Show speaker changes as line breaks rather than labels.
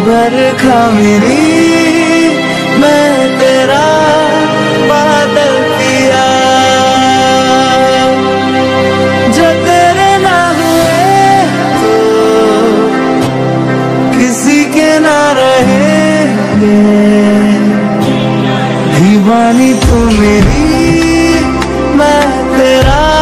बरखा मेरी मैं तेरा बादल पिया, जो तेरे ना हुए तो किसी के ना रहेंगे। दीवानी तू मेरी मैं तेरा